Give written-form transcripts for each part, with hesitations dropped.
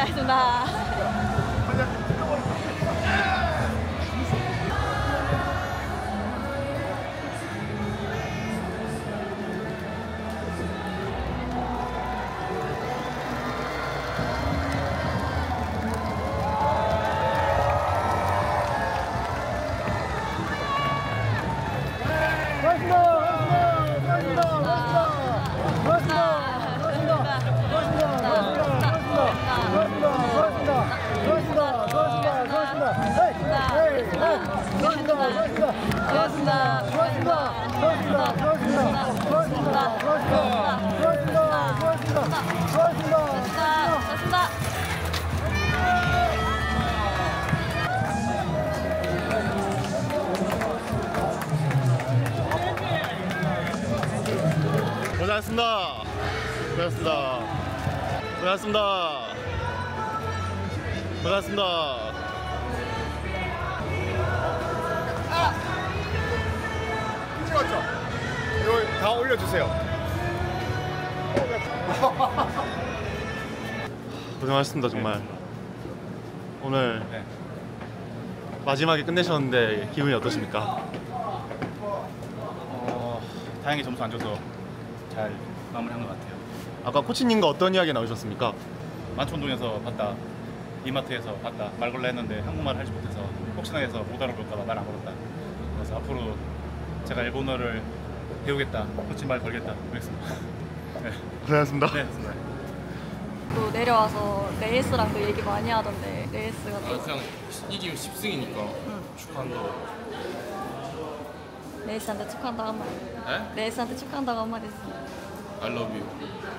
수고하셨습니다. 고생하셨습니다. 고생하셨습니다. 고생하셨습니다. 고생하셨습니다. 찍었죠? 이거 다 올려주세요. 고생하셨습니다 정말. 오늘 네. 마지막에 끝내셨는데 기분이 어떠십니까? 다행히 점수 안 줘서 잘 마무리한 것 같아요. 아까 코치님과 어떤 이야기 나누셨습니까? 만촌동에서 봤다, 이마트에서 봤다 말 걸라 했는데 한국말을 하지 못해서 혹시나 해서 못 알아볼까봐 말 안 걸었다. 그래서 앞으로 제가 일본어를 배우겠다, 코치 말 걸겠다 그랬습니다. 네. 고생하셨습니다. 네. 또 내려와서 레이스랑도 얘기 많이 하던데 레이스가 또 그냥 이기면 10승이니까 축하한다. 레이스한테 축하한다고 한 말. 에? 레이스한테 축하한다고 한 말 했어요. I love you.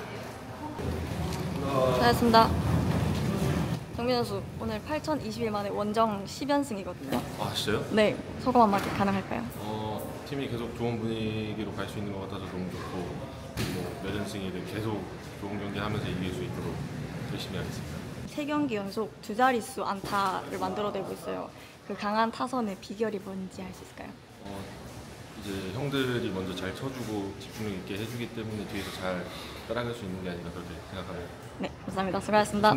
잘했습니다. 정민 선수 오늘 8,021 만에 원정 10연승이거든요. 아 진짜요? 네, 소감 한마디 가능할까요? 팀이 계속 좋은 분위기로 갈 수 있는 것 같아서 너무 좋고 뭐 몇 연승이든 계속 좋은 경기 하면서 이길 수 있도록 열심히 하겠습니다. 3경기 연속 2자릿수 안타를 만들어내고 있어요. 그 강한 타선의 비결이 뭔지 알 수 있을까요? 이제 형들이 먼저 잘 쳐주고 집중력 있게 해주기 때문에 뒤에서 잘 따라갈 수 있는 게 아닌가 그렇게 생각합니다. 네, 감사합니다. 수고하셨습니다.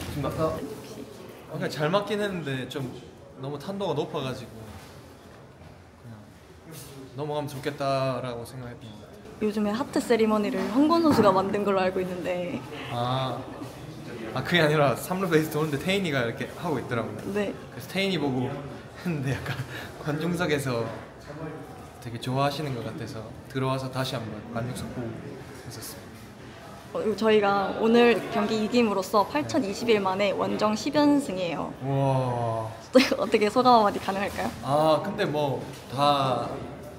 그냥 잘 맞긴 했는데 좀 너무 탄도가 높아가지고 그냥 넘어가면 좋겠다라고 생각했던 것 같아요. 요즘에 하트 세리머니를 황건 선수가 만든 걸로 알고 있는데 그게 아니라 3루 베이스 도는데 태인이가 이렇게 하고 있더라고요. 네, 그래서 태인이 보고 했는데 약간 관중석에서 되게 좋아하시는 것 같아서 들어와서 다시 한번 관중석 보고 했었어요. 저희가 오늘 경기 이김으로써 8,021 만에 원정 10연승이에요. 우와. 어떻게 소감 한마디 가능할까요? 근데 뭐 다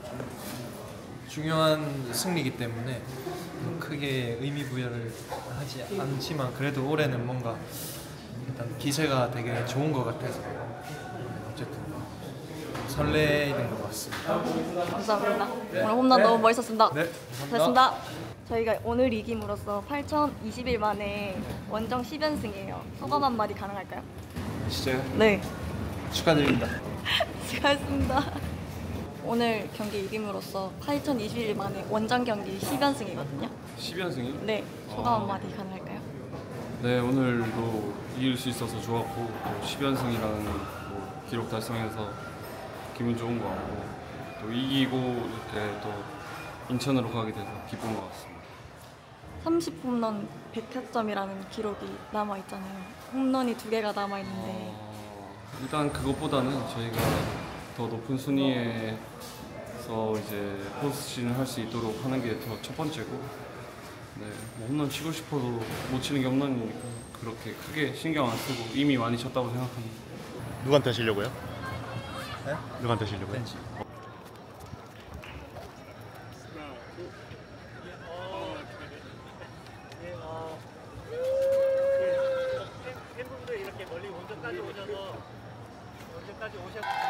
중요한 승리이기 때문에 크게 의미 부여를 하지 않지만 그래도 올해는 뭔가 일단 기세가 되게 좋은 것 같아서 어쨌든 설레이는 것 같습니다. 감사합니다. 오늘 홈런 너무 멋있었습니다. 네, 됐습니다. 저희가 오늘 이김으로써 8,021 만에 원정 10연승이에요. 소감 한마디 가능할까요? 진짜요? 네. 축하드립니다. 수고하셨습니다. 오늘 경기 이김으로써 8,021 만에 원정 경기 10연승이거든요. 10연승이요? 네. 소감 한마디 가능할까요? 네, 오늘도 이길 수 있어서 좋았고 10연승이라는 기록 달성해서 기분 좋은 것 같고 또 이기고 이렇게 또 인천으로 가게 돼서 기쁜 것 같습니다. 30홈런 100타점이라는 기록이 남아있잖아요. 홈런이 2개가 남아있는데 일단 그것보다는 저희가 더 높은 순위에서 이제 포스트시즌을 할 수 있도록 하는 게 더 첫 번째고, 네, 뭐 홈런 치고 싶어도 못 치는 게 홈런이니까 그렇게 크게 신경 안 쓰고 이미 많이 쳤다고 생각합니다. 누구한테 하시려고요? 네? 누구한테 하시려고요? 벤치. 팬분들 이렇게 멀리 원정까지 오셔서 원정까지 오셔서